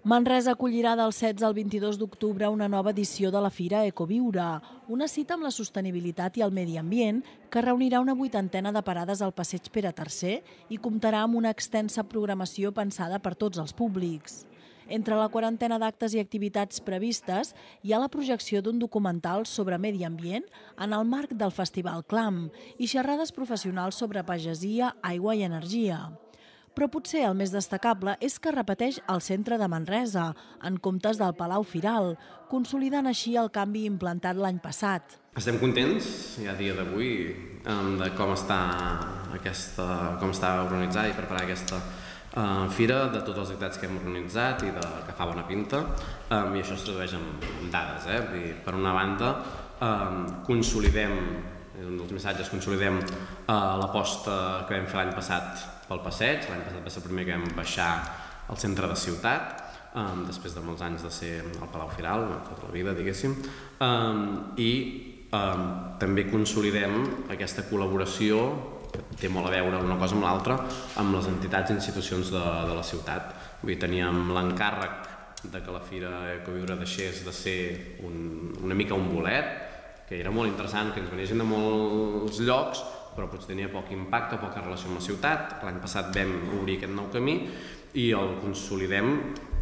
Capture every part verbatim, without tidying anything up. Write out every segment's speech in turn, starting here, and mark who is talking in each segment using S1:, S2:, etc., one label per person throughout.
S1: Manresa acollirà del setze al vint-i-dos d'octubre una nova edició de la Fira Ecoviure, una cita amb la sostenibilitat i el medi ambient que reunirà una vuitantena de parades al passeig Pere tercer i comptarà amb una extensa programació pensada per tots els públics. Entre la quarantena d'actes i activitats previstes hi ha la projecció d'un documental sobre medi ambient en el marc del Festival Clam i xerrades professionals sobre pagesia, aigua i energia. Però potser el més destacable és que repeteix el centre de Manresa, en comptes del Palau Firal, consolidant així el canvi implantat l'any passat.
S2: Estem contents, ja a dia d'avui, de com està, aquesta, com està organitzada i preparar aquesta uh, fira, de tots els activitats que hem organitzat i de, que fa bona pinta, um, i això es tradueix en, en dades. Eh? Per una banda, um, consolidem, un dels missatges, consolidem uh, l'aposta que vam fer l'any passat pel passeig. L'any passat va ser el primer que vam baixar al centre de ciutat, um, després de molts anys de ser al Palau Firal, tota la vida, diguéssim, um, i um, també consolidem aquesta col·laboració, que té molt a veure una cosa amb l'altra, amb les entitats i institucions de, de la ciutat. Vull dir, teníem l'encàrrec de que la Fira Ecoviure deixés de ser un, una mica un bolet, que era molt interessant, que ens venissin de molts llocs, però potser tenia poc impacte, poca relació amb la ciutat. L'any passat vam obrir aquest nou camí i el consolidem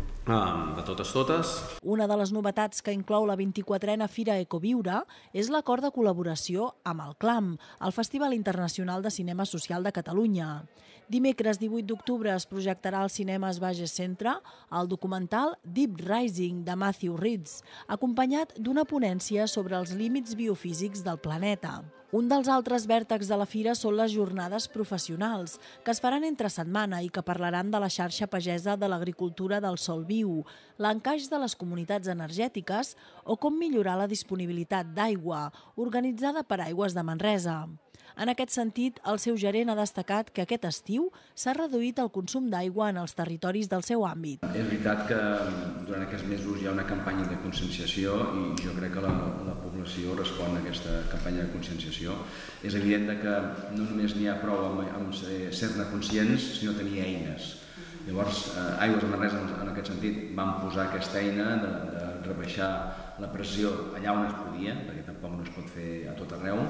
S2: de totes totes.
S1: Una de les novetats que inclou la vint-i-quatrena Fira Ecoviure és l'acord de col·laboració amb el Clam, el Festival Internacional de Cinema Social de Catalunya. Dimecres divuit d'octubre es projectarà als cinemes Bages Centre el documental Deep Rising de Matthew Reeds, acompanyat d'una ponència sobre els límits biofísics del planeta. Un dels altres vèrtexs de la fira són les jornades professionals, que es faran entre setmana i que parlaran de la xarxa pagesa de l'agricultura del sòl viu, l'encaix de les comunitats energètiques o com millorar la disponibilitat d'aigua, organitzada per Aigües de Manresa. En aquest sentit, el seu gerent ha destacat que aquest estiu s'ha reduït el consum d'aigua en els territoris del seu àmbit.
S3: És veritat que durant aquests mesos hi ha una campanya de conscienciació i jo crec que la, la població respon a aquesta campanya de conscienciació. És evident que no només n'hi ha prou amb, amb ser-ne conscients, sinó tenir eines. Llavors, eh, Aigües de Manresa, en aquest sentit, vam posar aquesta eina de, de rebaixar la pressió allà on es podia, perquè tampoc no es pot fer a tot arreu.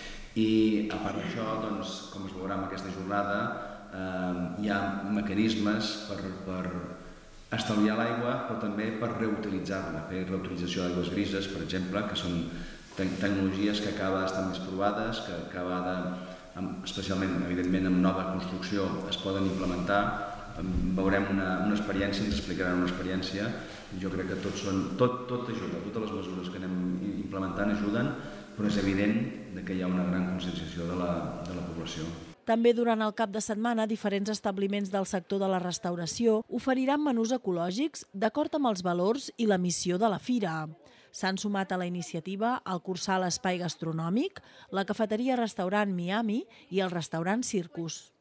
S3: I a part d'això, doncs, com es veurà amb aquesta jornada, eh, hi ha mecanismes per, per estalviar l'aigua, però també per reutilitzar-la, fer reutilització d'aigües grises, per exemple, que són te tecnologies que cada estan més provades, que cada vegada, especialment, evidentment, amb nova construcció, es poden implementar. Veurem una, una experiència, ens explicaran una experiència. Jo crec que tot, són, tot, tot ajuda, totes les mesures que anem implementant ajuden, però és evident que hi ha una gran conscienciació de la, de la població.
S1: També durant el cap de setmana, diferents establiments del sector de la restauració oferiran menús ecològics d'acord amb els valors i la missió de la fira. S'han sumat a la iniciativa el Cursal Espai Gastronòmic, la cafeteria-restaurant Miami i el restaurant Circus.